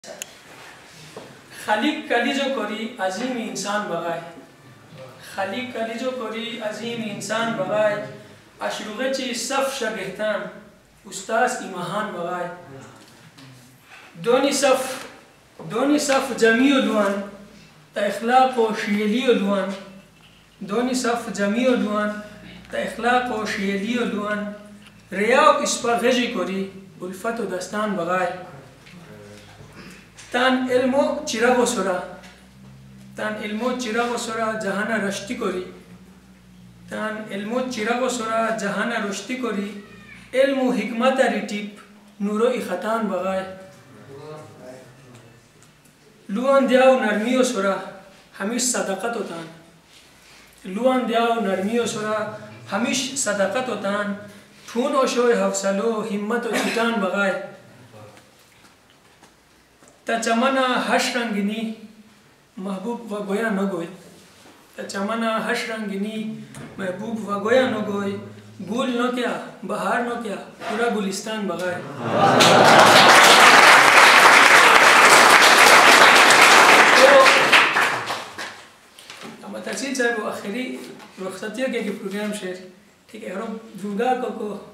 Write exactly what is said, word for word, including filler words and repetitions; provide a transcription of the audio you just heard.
खालिक कलिजो करी अजीम इंसान बगाय खालिक कलिजो करी अजीम इंसान बगाय अशरुगची सफ शगहतान उस्ताद इमाहान बगाय दोनी सफ दोनी सफ जमीओ दुआन त इखलाक व शियलियो दुआन दोनी सफ जमीओ दुआन त इखलाक व शियलियो दुआन रियाक इस्पागजी करी उल्फत व दस्तान बगाय तान इल्मो चिरागो सोरा तान इल्मो चिरागो सोरा जहाना रश्ती करी तान इल्मो चिरागो सोरा जहाना रश्ती करी इल्मो हिकमत रिटिप नूरो इखतान बगाय लुआन दियाओ नरमियो सोरा हमीश सदाकत होतान लुआन दियाओ नरमियो सोरा हमीश सदाकत होतान ठून ओशोय हवसलो हिम्मत व चिटान बगाय तचमना हश रंगिनी महबूब व गोया न गोय तचमना हश रंगिनी महबूब व गोया न गोय गुल न क्या बहार न क्या पूरा गुलिस्तान बगाए। तो तहसील साहब आखिरी रुखसतियों के प्रोग्राम शेर ठीक है और दुर्गा को को